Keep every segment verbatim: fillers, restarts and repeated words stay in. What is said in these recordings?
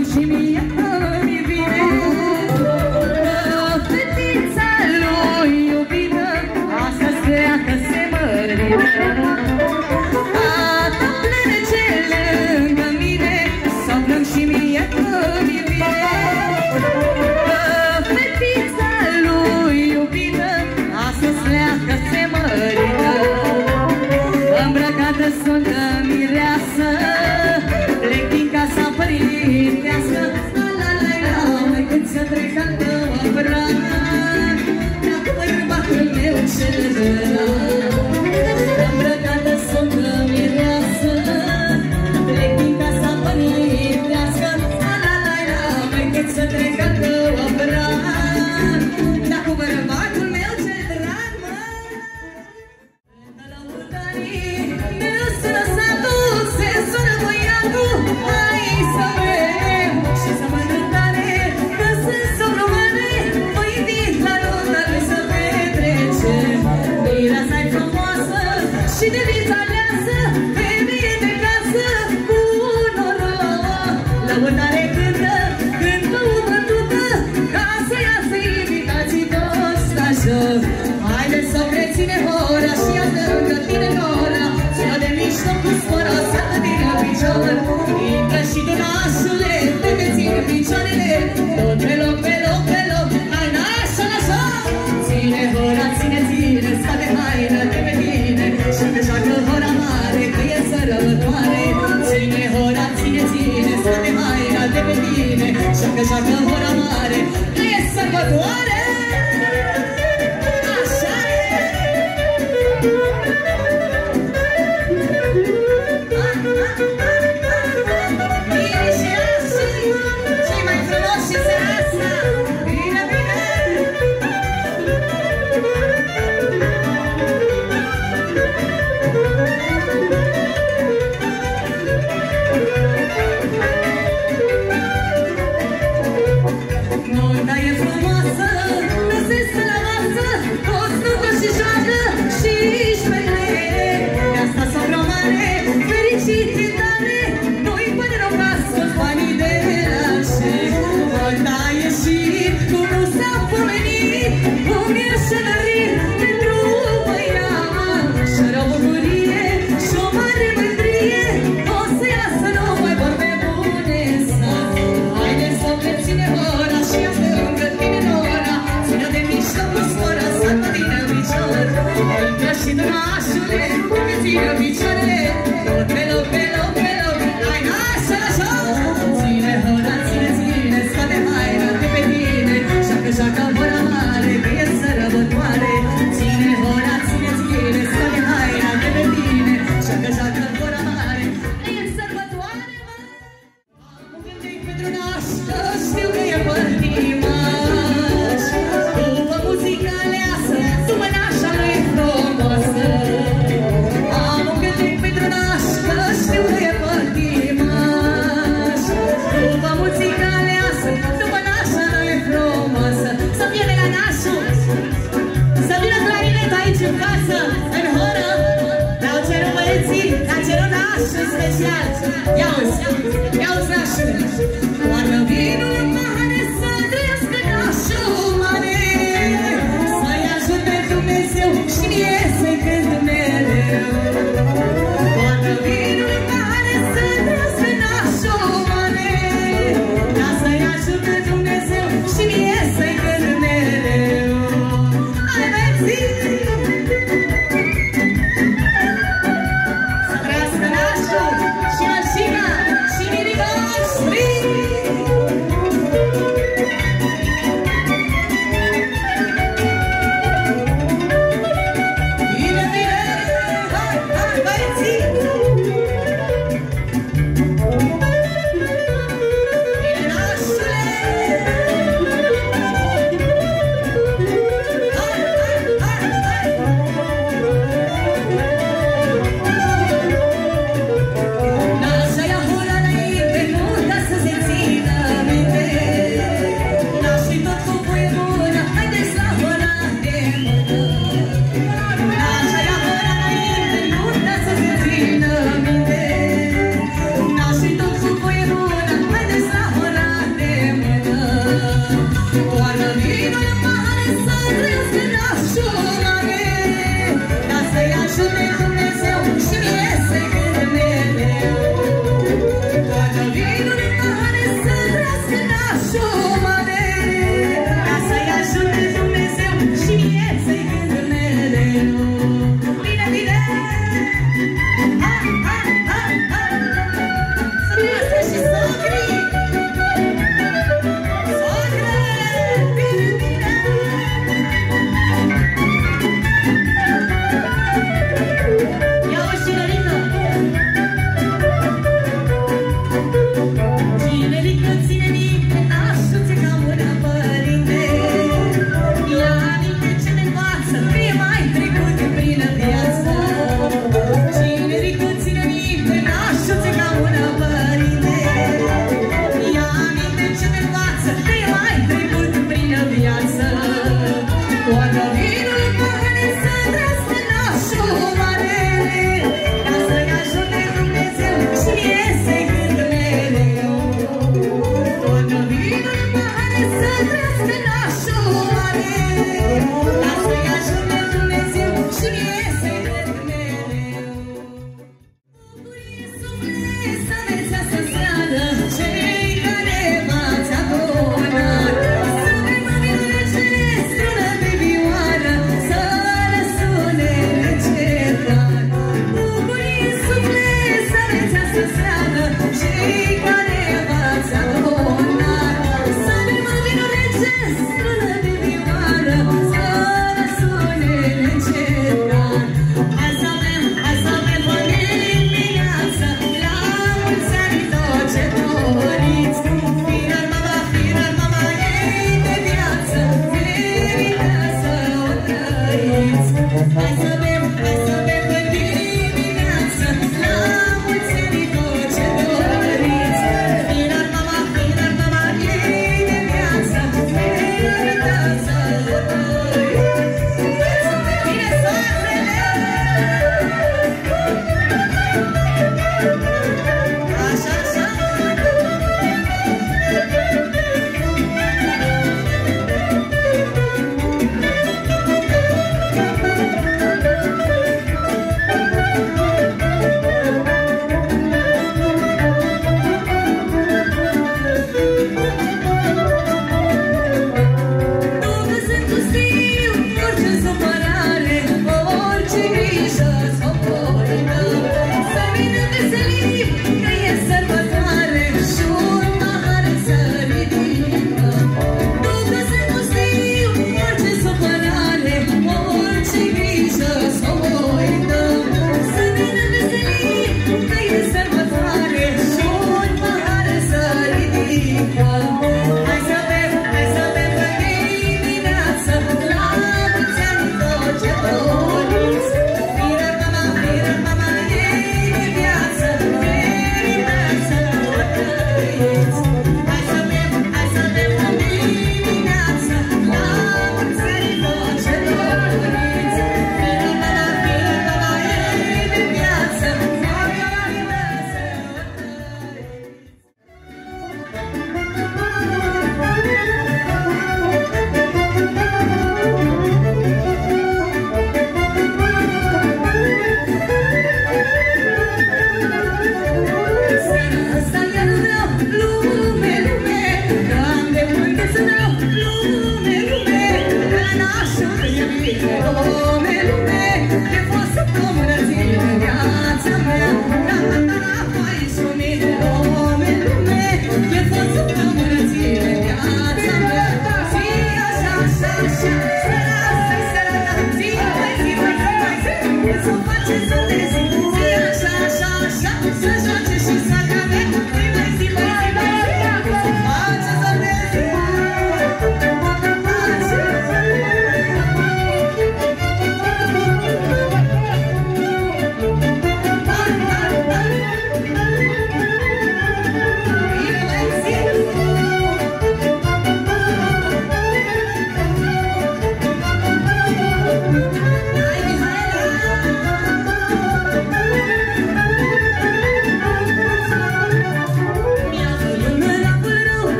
plâng și mie îmi vine. Fetița lui iubită, astăzi crea că se mărină. Tata plânge lângă mine, să plâng și mie îmi vine. Fetița lui iubită, astăzi crea că se mărină. Îmbrăcată sunt mireasă, plec din casa părintească. La la la la, mai când să trec al tău apărat, dacă bărbatul meu cel drag. Îmbrăcată sunt mireasă, plec din casa părintească. La la la la, mai când să trec al tău apărat, dacă bărbatul meu cel drag, mă. Și de vița aleasă, femeie de casă, cu noroc. Lăutare cântă, cântă o bătută, ca să iasă invitații toți la joc. Haideți să reține hora și iată lângă tine nora, țină de mișto cu spora, să-tă din picior. Intră și tu nașule, te te țin picioarele, tot pe loc, pe loc, pe loc, hai nașa la joc. Ține hora, ține, ține, scade haină de pe tine, și-că joacă hora mare, că e sărbătoare. Ține hora, ține, ține, scade haina de pe tine, și-că joacă hora mare, că e sărbătoare. Așa e! Bine și așa, cei mai frumoși și seara asta. Bine, bine! Nunta e frumoasă, nu se stă la masă, toți nuntă și joacă și-și petrece. De asta s-o mare, fericite tare, noi până în casă banii de la ce. Nunta a ieșit, cum nu s-a pomenit, cum e șănărit pentru băiat. Și-are o bucurie și o mare mândrie, o să iasă numai vorbe bune sat. Haideți să obține ora și iasă lângă tine nora, țină de mișto cu spora, să-tă dină picior. Intră și tu nașule, te țină picioarele, tot pe loc, pe loc, pe loc, hai nașa la joc. Ține hora, ține, ține, scade haina de pe tine, joacă, joacă hora mare, că e sărbătoare. Ține hora, ține, ține, scade haina de pe tine, joacă, joacă hora mare, că e sărbătoare. Am un gândit pentru nașă, știu că e părtimaș, după muzica aleasă, după nașa lui frumoasă. Am un gândit pentru nașă, știu că e părtimaș, după muzica aleasă, după nașa lui frumoasă. Să fie de la nașul, să vină clarinet aici în casă, în horă. Le-au cerut băieții, le-a cerut nașul special. Ia-uzi, ia-uzi nașul. Toarnă vinul în pahare, să trăiască nașul mare, să-i ajute Dumnezeu și mie să-i cânt mereu. Toarnă vinul în pahare, să trăiască nașul mare, ca să-i ajute Dumnezeu și mie să-i cânt mereu. Hai, băieții! Să trăiască nașul și mașina și mirica, string!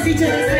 zice